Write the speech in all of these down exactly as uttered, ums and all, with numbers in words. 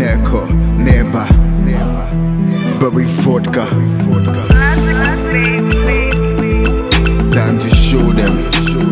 Neko, never, never. BerryVodca. Time to show them.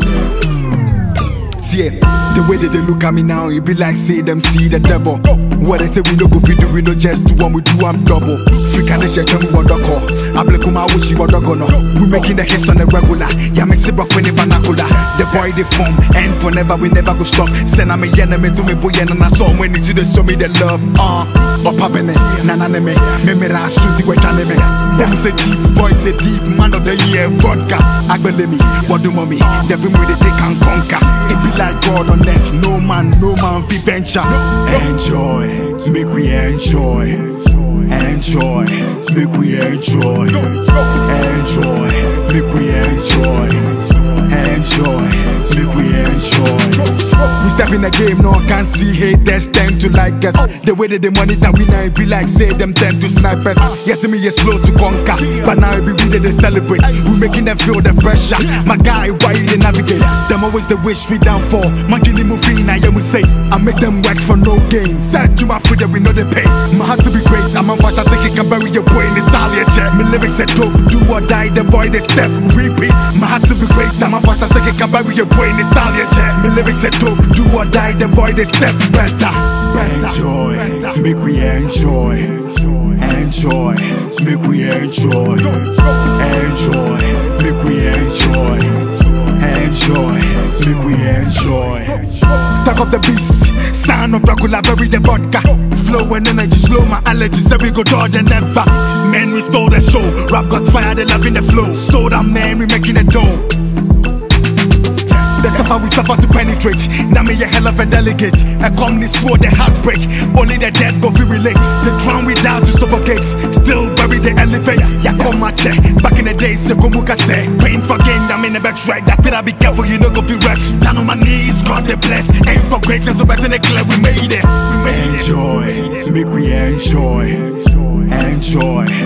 Yeah, the way that they look at me now, it be like say them see the devil. What they say we no go video, we no just do one, we do I'm double. Freak out the shit, tell me what the call. I black my wish you what the gonna. We making the hits on the regular. Yeah, make it rough when it vernacular. The boy they form, and forever we never go stop. Send a me enemy to me boy and I saw when it's to show me the love. Uh, up up in it, nananeme, memera suti wetaneme. Them say deep, voice say deep, man of the year, vodka. I believe me, what do mommy? The film where they can conquer. It be like God on net, no man, no man fi venture. Enjoy, make we enjoy. Enjoy, make we enjoy. Enjoy, make we enjoy. Enjoy, make we enjoy. We step in the game, no one can see haters tend to like us. The way that the money that we now be like say them tend to snipe us. Yes, me is slow to conquer, but now it be we that they celebrate. We making them feel the pressure. My guy, why they navigate? Them always the wish we down for. My guinea moving, I am say. I make them work for no gain. Said to my freedom, we know the pain. My house to be great. I'm a watch, I say can bury your boy in the style of check. My lyrics are dope, do or die. The boy they step, repeat. My house to be great. I'm a watch, I say can bury your boy in the style of check. My lyrics are dope, do or die. The boy they step better. Enjoy, make we enjoy. Enjoy, make we enjoy. Enjoy, make we enjoy. Enjoy, make we enjoy. Talk of the beast, sound of Dracula, bury the vodka. Flow and energy slow, my allergies say we go door than ever. Men we stole the show, rap got fire, they love in the flow. So that man we making a dough. The suffer we suffer to penetrate. Now me a hell of a delegate. A communist swore the heartbreak. Only the dead go be relate. The drown we die to suffocate. Still bury the elevate. Ya come my check. Back in the days, the Komuka say. Pain for gain, I'm in the back track. That better be careful, you know go be wrecked. Down on my knees, God the bless. Aim for greatness, so better than clear. We made it. We made enjoy, it. Make we enjoy. Enjoy,